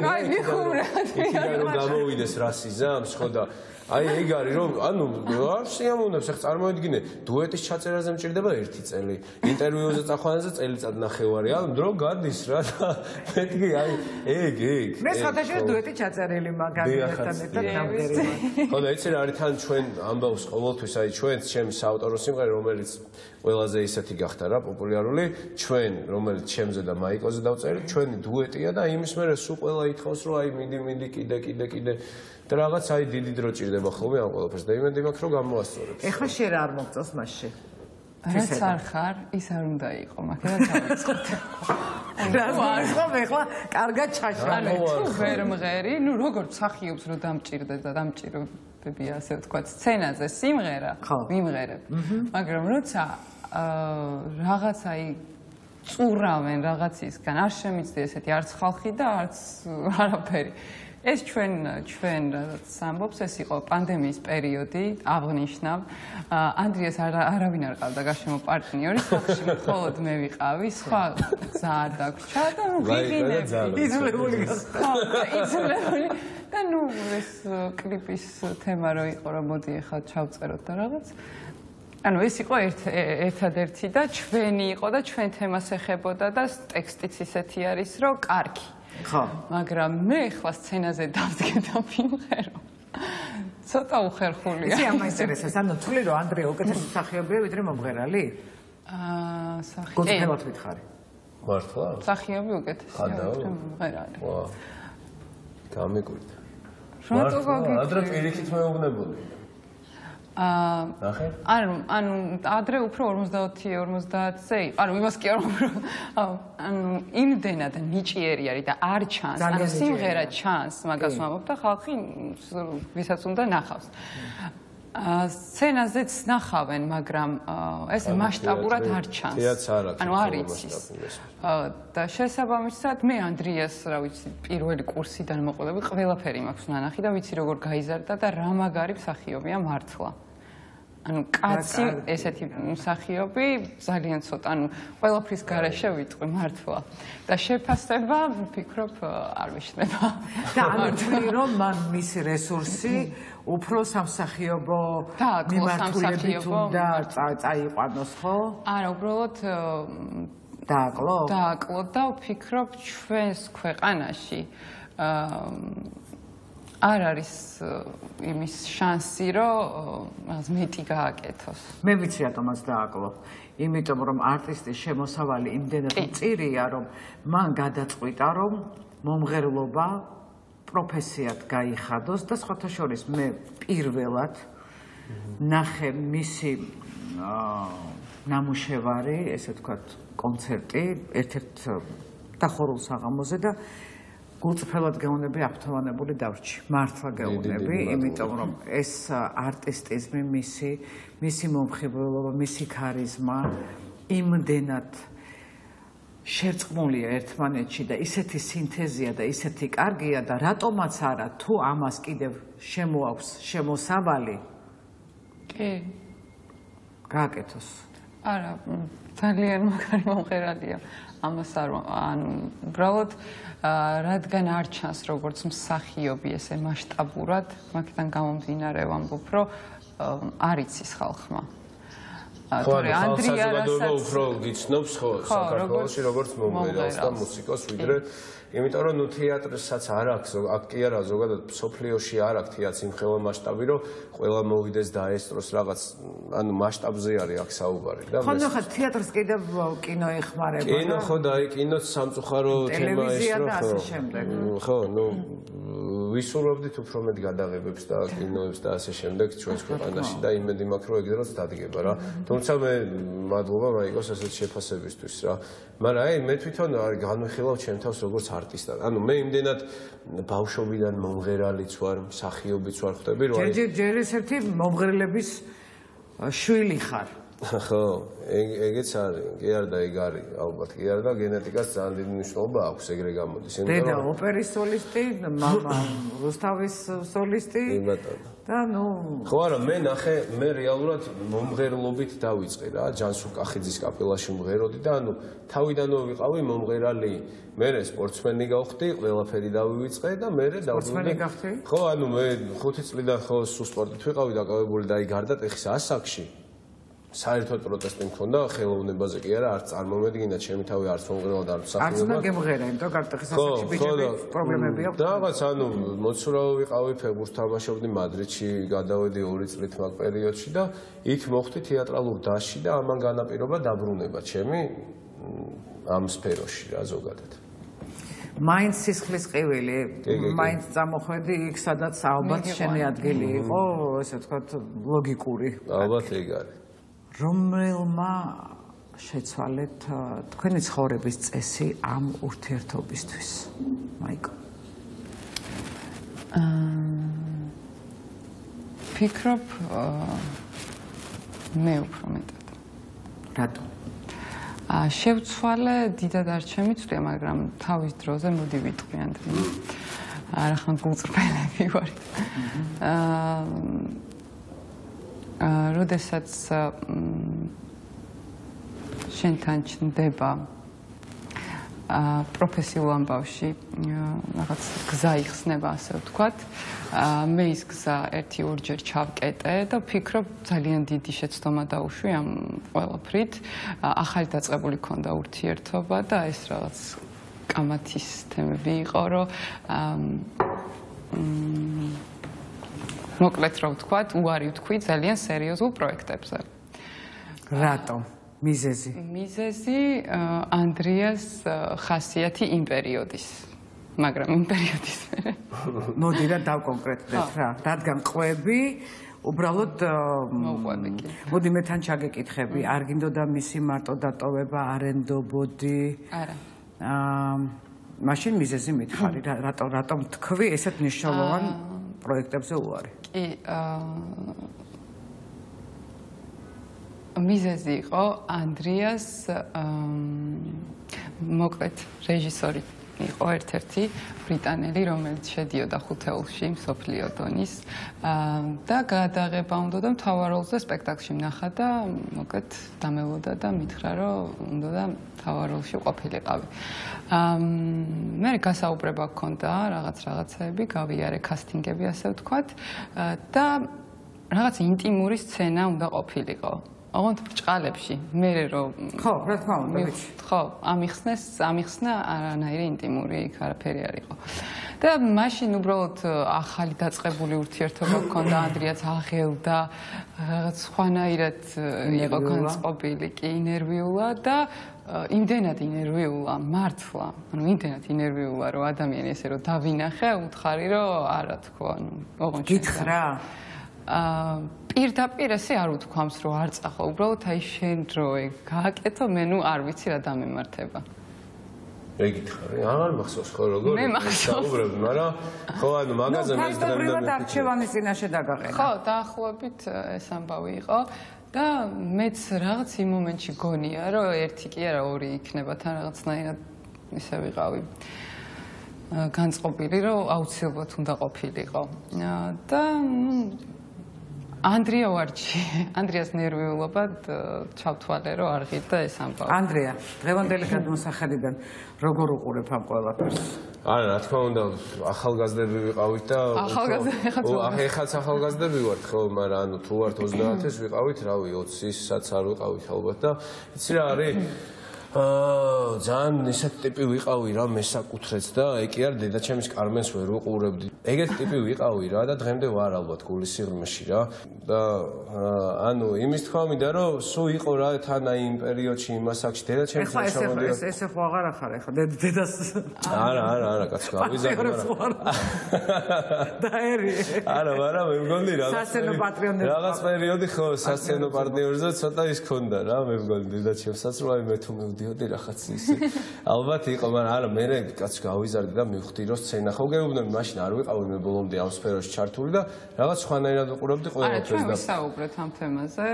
იქიდან რომ გამოვიდეს რასიზამს ხო და აი ეგ არის რომ ანუ არ სიამოვნებს ახ წარმოიდგინე დუეტის ჩაწერაზე მჭირდება ერთი წელი ინტერვიუზე წახვანაზე წელიწად ნახევარი ან დრო გადის რა და მეთქი აი ეგ ეგ მე სხვადასხვა დუეტი ჩაწერილი მაგალითად ერთად ნამდვილი ხო და იცი რა არის თან ჩვენ ამბავს ყოველთვის აი ჩვენც ჩემს საავტორო სიმღერა რომელიც ყველაზე ისეთი გახდა რა პოპულარული ჩვენ რომელიც ჩემზე და მაიკოზე დავწერეთ ჩვენი დუეტია და იმის მერე სულ ყველა ითხოვს რომ აი მიდი მიდი კიდე კიდე კიდე და რაღაც აი დიდი დრო ჭირდება ხოლმე ამ ყველაფერს და იმედი მაქვს რომ გამოასწორებს. ეხლა შე რა არ მოგწონს მასში? რაც არ ხარ, ის არ უნდა იყო, მაგრამ დავიწყოთ. რა ვარ ეხლა კარგად ჩაშალე. თუ ვერ მღერი, ну როგორ მსახიობს რომ დამჭირდეს და დამჭირებები ასე ვთქვათ, სცენაზე სიმღერა ვიმღერებ. მაგრამ როცა რაღაც აი წურავენ რაღაცისგან, არ შემიძლია ესეთი არც ხალხი და არც არაფერი. ეს ჩვენ ჩვენ რაც ამბობს ეს იყო პანდემიის პერიოდი აღნიშნავ ანდრიას არავინ არ ყავდა გარშემო პარტნიორი სახში მხოლოდ მე ვიყავი სხვა გზა არ დაგვრჩა და ნუ ვიღინები იძულებული გახდა იძულებული და ნუ ეს კლიპის თემა რო იყო რომ მოდი ახლა ჩავწეროთ და რაღაც ანუ ეს იყო ერთადერთი და ჩვენი იყო და ჩვენ თემას ეხებოდა და ტექსტიც ისეთი არის რომ კარგი ხო მაგრამ მე ახლა სცენაზე დავდგე და ვიმღერო ცოტა უხერხულია ისი ამაინტერესებს ანუ თვლი რომ ანდრია უკეთესი მსახიობია ვიდრე მომღერალი აა სახიობი გულწრფელად ვითხარი მართლა სახიობი უკეთესია ვიდრე მომღერალი ვა გამიკვირდა რატო გაგიკვირდა ადრე პირიქით მეუბნებოდი აა ნახე ანუ ანუ ადრე უფრო ორმოცდაოთხი ორმოცდაათზე ანუ იმას კი არ ვუბრალოდ ანუ იმდენად ნიჭიერი არის და არ ჩანს ანუ სიმღერა ჩანს მაგას ვამბობ და ხალხი ვისაც უნდა ნახავს სცენაზეც ნახავენ, მაგრამ ესე მასშტაბურად არ ჩანს. ანუ არ იცის. და შესაბამისად მე ანდრიას, რა ვიცი, პირველი კურსიდან მოყოლები ყველაფერი მაქვს ნანახი და ვიცი როგორ გაიზარდა და რა მაგარი მსახიობია მართლა. ანუ კაცი ესეთი მსახიობი ძალიან ცოტა, ანუ ყველაფრის გარეშე ვიტყვი მართლა. და შეფასება, ვფიქრობ, არ ვიშნება. და ანუ თქვი რომ მან მისი რესურსი უფრო სამსახიობო მიმართულებით უნდა წაიყვანოს, ხო? არა, უბრალოდ დააკლო? დააკლო და ვფიქრობ ჩვენს ქვეყანაში არ არის იმის შანსი, რომ რაღაც მეტი გააკეთოს. მე ვიცი რატომაც დააკლო. იმიტომ რომ არტისტის შემოსავალი იმდენად მწირია, რომ მან გადაწყვიტა, რომ მომღერლობა პროფესიად გაიხადოს და სხვათა შორის მე პირველად ნახე მისი ნამუშევარი, ესე ვთქვათ, კონცერტი ერთ-ერთ დახურულ საღამოზე და გულწრფელად გეუბნები აფრთოვანებული დავრჩი. მართლა გეუბნები, იმიტომ რომ ეს არტისტიზმი, მისი, მისი მომხიბვლელობა, მისი ქარიზმა იმდენად შერწყმულია ერთმანეთში და ისეთი სინთეზია და ისეთი კარგია და რატომაც არა, თუ ამას კიდევ შემოაქვს შემოსავალი, კი, გააკეთოს. არა, ძალიან მაგარი მომღერალია. ამას არ ანუ უბრალოდ რადგან არ ჩანს როგორც მსახიობი ესე მასშტაბურად, მაგიდან გამომდინარე ვამბობ, რომ არ იცის ხალხმა. ხო, ანდრია რასაც უფრო გიცნობს ხო საქართველოში როგორც მომღერალს და მუსიკოს ვიდრე იმიტომ რომ ნუ თეატრსაც არ აქვს, აქ კი არა ზოგადად სოფლიოში არ აქვს თეატრს იმ ხელა მასშტაბი, რომ ყველა მოვიდეს და აესწროს რაღაც, ანუ მასშტაბზე არის აქ საუბარი და ხო, ნუ ხა თეატრს კიდევ კინო ეხმარება. კინო ხო და აი კინოც სამწუხარო თემა ეს რო ხო, ნუ ვისურვებდით უფრო მეტ გადაღებებს და კინოებს და ასე შემდეგ ჩვენს ქვეყანაში და იმედი მაქვს რომ ეგრეც დადგება რა. თუმცა მე მადლობა მაიკოს ასეთ შეფასებისთვის რა. მაგრამ აი მე თვითონ არ განვიხილავ ჩემ თავს როგორც არტისტად. ანუ მე იმდენად ბავშვობიდან მომღერალიც ვარ, მსახიობიც ვარ, ხვდები რომ აი ჯერ ესეთი მომღერლების შვილი ხარ. ხო, ეგეც არის, კი არა და ეგ არის, ალბათ კი არა და გენეტიკას ძალიან დიდი მნიშვნელობა აქვს ეგრე გამოდის. დედა ოპერის სოლისტი, მამა რუსთავის სოლისტი. და ნუ ხო არა, მე ნახე, მე რეალურად მომღერლობით დავიწყე რა, ჯანსუღ კახიძის კაპელაში მღეროდი და ანუ თავიდანვე ვიყავი მომღერალი. მე სპორტსმენი გავხდი, ყველაფერი დავივიწყე და მე დავუდგე. სპორტსმენი გახდი? ხო, ანუ მე ხუთი წლიდან ხო სულ სპორტით ვიყავი დაკავებული და აი გარდა ტეხის ასაკში საერთოდ პროტესტი მქონდა ხელოვნებაზე კი არა, არც წარმომედგინა ჩემი თავი არც მომღერალ და არც მსახიობად. არც უნდა გემღერა, იმიტომ გარტეხის ასაკში ბიჭები პრობლემები აქვს. და რაღაც ანუ მოცურავი ვიყავი, ფეხბურთს თამაშობდი მადრიდში, გადავედი ორი წლით მაგ პერიოდში და იქ მოხდი თეატრალურ დასში და ამან განაპირობა დაბრუნება ჩემი ამ სფეროში რა ზოგადად. მაინც სისხლის ყივილი, მაინც წამოხვედი იქ, სადაც ალბათ შენი ადგილი იყო, ესე ვთქვათ, ლოგიკური. ალბათ ეგ არის. რომელმა შეცვალეთ თქვენი ცხოვრების წესი ამ ურთიერთობისთვის, მაიკო? ფიქრობ მე უფრო მეტად. რატო? შევცვალე დიდად არ შემიცვლია, მაგრამ თავის დროზე მოდი ვიტყვი ანდრია. არა ხან გულწრფელები ვართ. აა როდესაც შენთან ჩნდება პროფესიულ ამბავში რაღაც გზა იხსნება, ასე ვთქვათ. მე ის გზა ერთი ორჯერ ჩავკეტე და ვფიქრობ ძალიან დიდი შეცდომა დაუშვი ამ ყველაფრით. ახალი დაწყებული ქონდა ურთიერთობა და ეს რაღაც კამათის თემები იყო, რომ მოკლედ რა ვთქვათ, უარი ვთქვი ძალიან სერიოზულ პროექტებზე. რატო? მიზეზი? მიზეზი ანდრიას ხასიათი იმ პერიოდის. მაგრამ იმ პერიოდის მერე. მოდი რა დავკონკრეტდეთ რა. რადგან ყვები, უბრალოდ მოყვები კი. მოდი მე თან ჩაგეკითხები, არ გინდოდა მისი მარტო დატოვება, არ ენდობოდი? არა. აა მაშინ მიზეზი მითხარი, რატო რატომ თქვი ესეთ მნიშვნელოვან პროექტებზე უარი? კი, აა მიზეზი იყო ანდრიას მოკლედ რეჟისორი იყო ერთ-ერთი ბრიტანელი, რომელიც შედიოდა ხუთეულში მსოფლიო დონის და გადაღება უნდა და მთავარ როლზე სპექტაკლში ვნახა და მოკლედ დამელოდა და მითხრა, რომ უნდა და მთავარ როლში ყოფილიყავი. მე გასაუბრება გქონდა რაღაც რაღაცები, გავიარე კასტინგები ასე ვთქვათ და რაღაც ინტიმური სცენა უნდა ყოფილიყო. ოღონდ ბრჭყალებში მე რომ ხო, რა თქმა უნდა, ვიცი. ხო, ამიხსნეს, ამიხსნა არანაირი ინტიმური იქ არაფერი არ იყო. და მაშინ უბრალოდ ახალი დაწყებული ურთიერთობა გქონდა, ანდრიაც აღელდა, რაღაც სხვანაირად იყო განწყობილი, კი ნერვიულა და იმდენად ინერვიულა, მართლა, ანუ იმდენად ინერვიულა, რომ ადამიანი ესე რომ დავინახე, უთხარი რომ არა თქო, ანუ ოღონდ გითხრა აა პირდაპირ ესე არ უთქვამს რომ არ წახო, უბრალოდ აი შენ რო ეგ გააკეთო, მე ნუ არ ვიცი რა დამემართება. მე გითხარი, აღარ მახსოვს ხო როგორ მე მახსოვს, მაგრამ ხო ანუ მაგაზე მე დღემდე არჩევანის წინაშე დაგაყენა. ხო, დაახლოებით ეს ამბავი იყო და მეც რაღაც იმ მომენტში გონია, რომ ერთი კი არა, ორი იქნება თან რაღაცნაირად ისე ვიყავი. განწყობილი, რომ აუცილებლად უნდა ყოფილიყო. და ანდრია ვარჩი, ანდრიას ნერვიულობა ჩავთვალე, რომ არ ღირდა ეს ამბავი. ანდრია, დღევანდელი გადმოსახედიდან როგორ უყურებ ამ ყველაფერს? არა, რა თქმა უნდა, ახალგაზრდები ვიყავით და ახალგაზრდები ახალ ახალგაზრდები ვართ, ხო, მაგრამ ანუ თუ ვართ ოცდაათის ვიყავით, რავი, ოცისაც არ ვიყავით ალბათ და იცი რა არის? აა ძალიან ისეთი ტიპი ვიყავი რა მესაკუთრეც და ეგ კი არ დედაჩემის კარმენს ვერ უყურებდი. ეგეთი ტიპი ვიყავი რა და დღემდე ვარ ალბათ გულისიღრმეში რა და ანუ იმის თქვა მინდა რომ სულ იყო რა თან აი იმ პერიოდში იმ ასაკში დედაჩემს შემოდიოდა. ეს ესე ხო აღარ ახარ ეხა დედას. არა არა არა კაცო გავიზარდე მაგრამ დაერი. არა მაგრამ მე მგონი რა სასცენო პატრიონები რაღაც პერიოდი ხო სასცენო პარტნიორზე ცოტა ის ქონდა რა მე მგონი დედაჩემსაც რომ აი მე თუ მივდიოდი რაღაც ისე ალბათ იყო მაგრამ არა მე კაც გავიზარდე და მივხვდი რომ სცენა ხო გეუბნები მაშინ არ ვიყავი მე ბოლომდე ამ სფეროში ჩართული და რაღაც სხვანაირად ვუყურებდი ყველაფერს და არა ჩვენ ვისაუბრეთ ამ თემაზე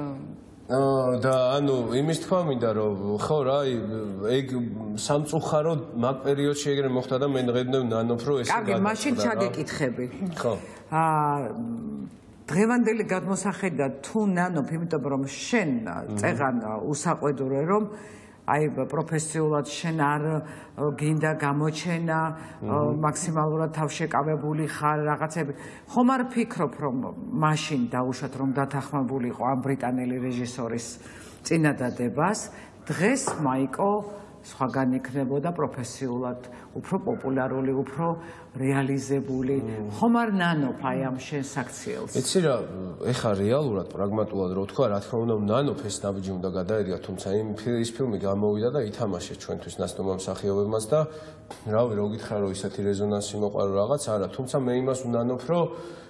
და ანუ იმის თქვა მინდა რომ ხო რა ეგ სამწუხაროდ მაგ პერიოდში ეგრე მოხდა და მე დღემდე ნანოფ რომ ესე კარგი მაშინ ჩაგეკითხები ხო აა დღევანდელი გადმოსახედა თუ ნანოფ იმიტომ რომ შენ წეღან უსაყვედურე რომ აი პროფესიულად შენ არ გინდა გამოჩენა მაქსიმალურად თავშეკავებული ხარ რაღაცები ხომ არ ფიქრობ რომ მაშინ დაუშვათ რომ დათანხმებულიყო ამ ბრიტანელი რეჟისორის წინადადებას დღეს მაიკო სხვაგან იქნებოდა პროფესიულად უფრო პოპულარული უფრო რეალიზებული ხომ არ ნანოფ აი ამ შენ საქციელს იცი რა ეხა რეალურად პრაგმატულად რო ვთქვა რა თქმა უნდა ნანოფ ეს ნაბიჯი უნდა გადაერია თუმცა იმ ის ფილმი გამოვიდა და ითამაშეს ჩვენთვის ნაცნობ მსახიობებმაც და რავი რო გითხრა რომ ისეთი რეზონანსი მოყვა რაღაც არა თუმცა მე იმას უნანოფ რომ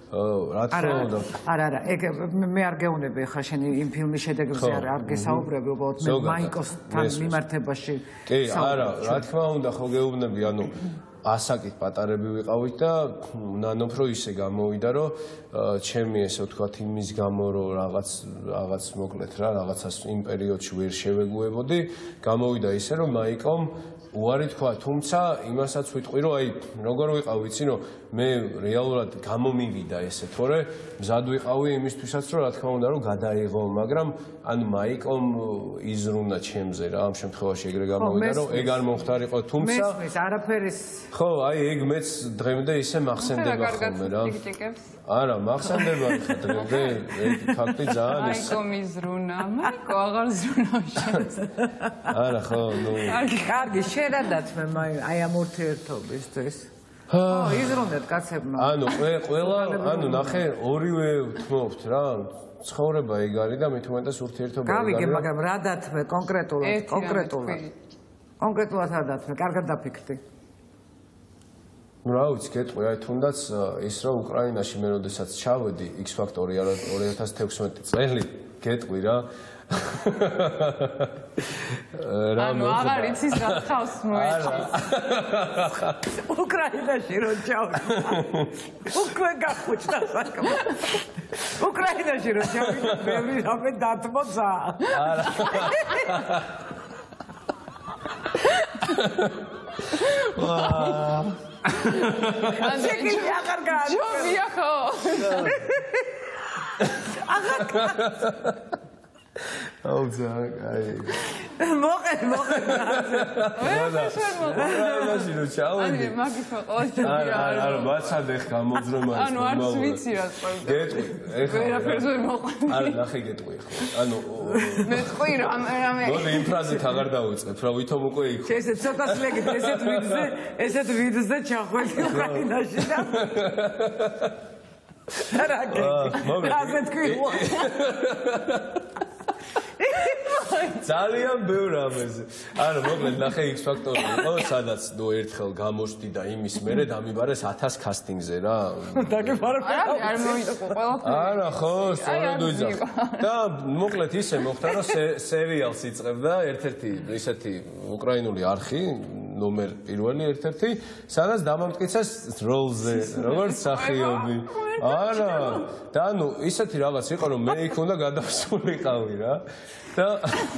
რა თქმა უნდა არა არა ეგ მე არ გეუბნები ხა შენ იმ ფილმის შედეგებზე არ არ გესაუბრები უბრალოდ მე მაიკოსთან მიმართებაში კი არა რა თქმა უნდა ხო გეუბნები ანუ ასაკით პატარები ვიყავით და ნანოფ რომ ისე გამოვიდა რომ ჩემი ესე ვთქვათ იმის გამო რომ რაღაც რაღაც მოკლედ რა რაღაცას იმ პერიოდში ვერ შევეგუებოდი გამოვიდა ისე რომ მაიკომ უარი თქვა თუმცა იმასაც ვიტყვი რომ აი როგორ ვიყავ ვიცი რომ მე რეალურად გამომივიდა ესე თორე მზად ვიყავი იმისთვისაც რომ რა თქმა უნდა რომ გადაიღო მაგრამ ანუ მაიკომ იზრუნა ჩემზე რა ამ შემთხვევაში ეგრე გამოვიდა რომ ეგ არ მომხდარიყო თუმცა მესმის არაფერის ხო აი ეგ მეც დღემდე ისე მახსენდება ხოლმე რა არა მახსენდება ხა დღემდე ეგ ფაქტი ძალიან ის მაიკო მიზრუნა მაიკო აღარ ზრუნა შენს არა ხო ნუ კარგი შერადაცმე აი ამ ურთიერთობისთვის ხო იზრუნეთ კაცებმა ანუ ყველა ანუ ნახე ორივე ვთმობთ რა ცხოვრება ეგ არის და მით უმეტეს ურთიერთობა ეგ არის გავიგე მაგრამ რა დათმე კონკრეტულად კონკრეტულად კონკრეტულად რა დათმე კარგად დაფიქრდი რა ვიცი გეტყვი აი თუნდაც ის რომ უკრაინაში მე როდესაც ჩავედი X Factor-ი ორი ათას თექვსმეტი წელი გეტყვი რა ანუ აღარ იცის რა ხავს მოეჭის უკრაინაში რომ ჩავედი უკვე გახუჭდა საკმაოდ უკრაინა უკრაინაში რომ ჩავიდეთ, ბევრი რამე დათმოცა. არა. აა. ანჯელი აღარ გააჩვენე. ჯობია ხო? აღარ აუ ძალიან კაი. მოყე, მოყე. მაშინ რო ჩავედი. აი, მაგის მოყავს ჯობია. არა, არა, მაცადე ხ გამოძრომა. ანუ არც ვიცი რა წავდა. გეტყვი, ეხლა. ვერაფერს ვერ მოყვანდი. არა, ნახე გეტყვი ხო. ანუ მე თქვი რამე რამე. მოდი იმ ფრაზით აღარ დავიწყებ, რა ვითომ უკვე იქ. ესე ცოტა სლეგით, ესეთ ვიდზე, ესეთ ვიდზე ჩახვედი უკრაინაში და რა გეტყვი. რაზე თქვი? ძალიან ბევრ ამაზე. არა, მოკლედ ნახე X ფაქტორი იყო, სადაც ნუ ერთხელ გამოშდი და იმის მერე დამიბარეს ათას კასტინგზე რა. დაგებარა. არა, არ მოიწყო ყველაფერი. არა, ხო, სწორედ უიძახ. და მოკლედ ისე მოხდა, რომ სერიალს იწყებდა ერთ-ერთი ისეთი უკრაინული არხი, ნომერ პირველი ერთ-ერთი, სადაც დამამტკიცეს როლზე, როგორც მსახიობი. არა, და ანუ ისეთი რაღაც იყო, რომ მე იქ უნდა გადავსულიყავი რა. და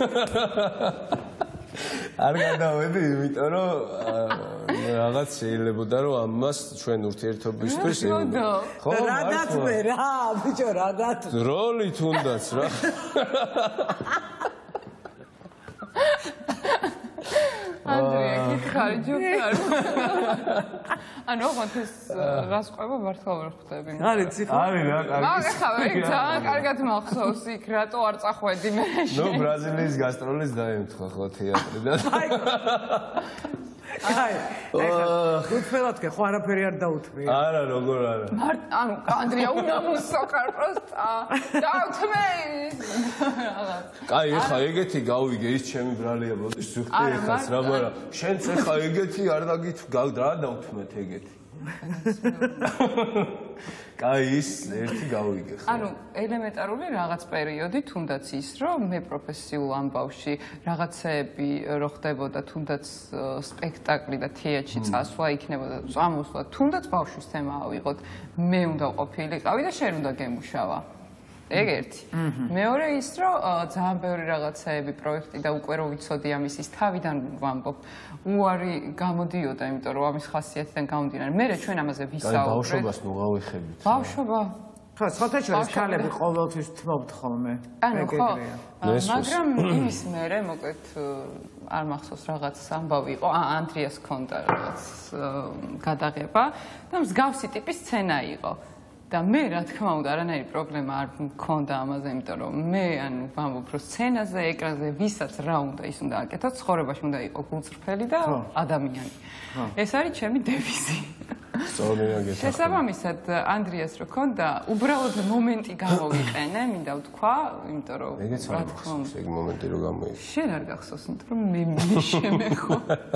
არ გადავედი, იმიტომ რომ რაღაც შეიძლებოდა რომ ამას ჩვენ ურთიერთობისთვის ხო, რა დათმე რა, ბიჭო, რა დათმე. როლი თუნდაც რა. ანდრია, გითხარი ჯობია. ანუ ოღონდ ეს რას ყვება მართლა ვერ ხვდები. არის ციხე. არის რა, კარგი. მაგახა მე ძალიან კარგად მახსოვს იქ რატო არ წახვედი მე. ნუ ბრაზილიის გასტროლის დაემთხვა ხო თეატრიდან. აი, გუთფელად ხო არაფერი არ დაუთმია. არა, როგორ არა. მარტ ანუ ანდრია უნდა მოსოქარ პროსტა. დაუთმე. კაი, ეხა ეგეთი გავიგე, ის ჩემი ბრალია ბოდიშ ზუხტი ეხას რა, მაგრამ შენც ეხა ეგეთი არ დაგით რა დავთმეთ ეგეთი. კაი, ის ერთი გავიგე ხო. ანუ ელემენტარული რაღაც პერიოდი თუნდაც ის, რომ მე პროფესიულ ამბავში რაღაცეები რო ხდებოდა, თუნდაც სპექტაკლი და თეატრში წასვლა იქნებოდა, წამოსვლა, თუნდაც ბავშვის თემა ავიღოთ, მე უნდა ყოფილიყავი და შენ უნდა გემუშავა. ეგ ერთი. მეორე ის, რომ ძალიან ბევრი რაღაცეები პროექტი და უკვე რო ვიცოდი ამის ის თავიდან ვამბობ, უარი გამოდიოდა, იმიტომ რომ ამის ხასიათიდან გამომდინარე. მე ჩვენ ამაზე ვისაუბრეთ. აი, ბავშვობას ნუ გავიხებით. ბავშვობა. ხო, სხვათა შორის ქალები ყოველთვის თმობთ ხოლმე. ანუ ხო, მაგრამ იმის მერე, მოკლედ არ მახსოვს რაღაც ამბავი იყო, ანდრიას ჰქონდა რაღაც გადაღება და მსგავსი ტიპის სცენა იყო. და მე რა თქმა უნდა არანაირი პრობლემა არ მქონდა ამაზე, იმიტომ რომ მე ანუ ვამბობ რომ სცენაზე, ეკრანზე ვისაც რა უნდა ის უნდა აკეთოს, ცხოვრებაში უნდა იყოს გულწრფელი და ადამიანი. ეს არის ჩემი დევიზი. სწორია გეთახმები. შესაბამისად, ანდრიას რო ქონდა, უბრალოდ მომენტი გამოვიყენე, მინდა ვთქვა, იმიტომ რომ ეგეც არ მახსოვს ეგ მომენტი რო გამოიყენე. შენ არ გახსოვს, იმიტომ რომ მე მე შემეხო.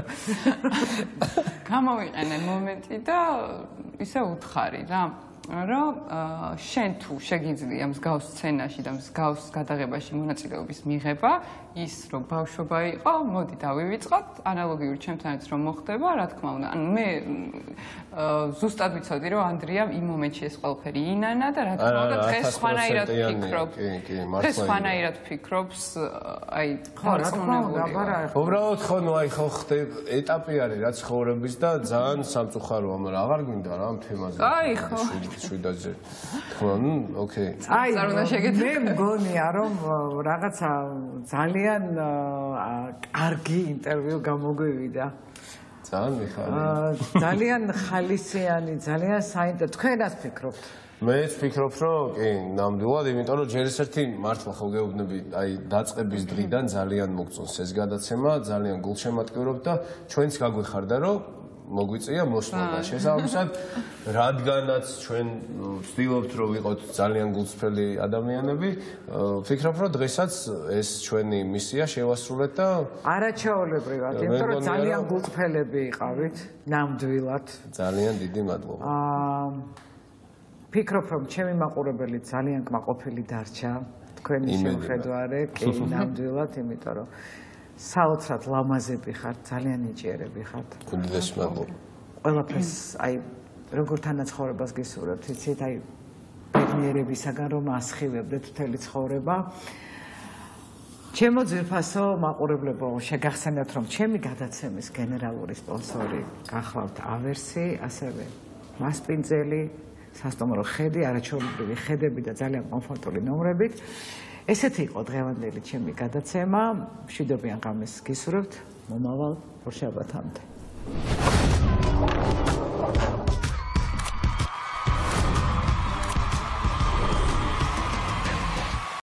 გამოვიყენე მომენტი და ისე უთხარი რა. რომ შენ თუ შეგიძლია მსგავს სცენაში და მსგავს გადაღებაში მონაწილეობის მიღება, ის რომ ბავშვობა იყო, მოდი დავივიწყოთ, ანალოგიურ ჩემთანაც რომ მოხდება, რა თქმა უნდა. ანუ მე ზუსტად ვიცოდი, რომ ანდრია იმ მომენტში ეს ყველაფერი ინანა და რა თქმა უნდა დღეს სხვანაირად ფიქრობს. კი, კი, მართლა. დღეს სხვანაირად ფიქრობს, აი, გარწმუნებული. უბრალოდ ხო, ნუ აი ხო ხდება ეტაპი არის რა ცხოვრების და ძალიან სამწუხაროა, მაგრამ აღარ გვინდა რა ამ თემაზე. აი ხო. შვიდაძე. თქმა, ნუ, ოკეი. აი, მე მგონია რომ რაღაცა ძალიან კარგი ინტერვიუ გამოგვივიდა. ძალიან მიხარი. ძალიან ხალისიანი, ძალიან საინტერესო. თქვენაც ფიქრობთ? მეც ვფიქრობ, რომ კი, ნამდვილად, იმიტომ რომ ჯერ ერთი მართლა ხო გეუბნები, აი დაწყების დღიდან ძალიან მოგწონს ეს გადაცემა, ძალიან გულშემატკივრობ და ჩვენც გაგვეხარდა, რომ მოგვიწია მოსვლა და შესაბამისად, რადგანაც ჩვენ ვცდილობთ, რომ ვიყოთ ძალიან გულწრფელი ადამიანები, ვფიქრობ, რომ დღესაც ეს ჩვენი მისია შევასრულეთ და არაჩვეულებრივად, იმიტომ რომ ძალიან გულწრფელები იყავით, ნამდვილად. ძალიან დიდი მადლობა. აა ფიქრობ, რომ ჩემი მაყურებელი ძალიან კმაყოფილი დარჩა თქვენი შეხედვარით, კი, ნამდვილად, იმიტომ რომ საოცრად ლამაზები ხართ, ძალიან ნიჭიერები ხართ. უდიდესი მადლობა. ყველაფერს, აი, როგორ თანაცხოვრებას გისურვებთ, იცით, აი, ბედნიერი განმანიერებისაგან, რომ ასხივებდეთ მთელი ცხოვრება. ჩემო ძვირფასო მაყურებლებო, შეგახსენებთ, რომ ჩემი გადაცემის გენერალური სპონსორი გახლავთ ავერსი, ასევე მასპინძელი, სასტუმრო ხედი, არაჩვეულებრივი ხედები და ძალიან კომფორტული ნომრებით. ესეთი იყო დღევანდელი ჩემი გადაცემა. მშვიდობიან ღამეს გისურვებთ. მომავალ ორშაბათამდე.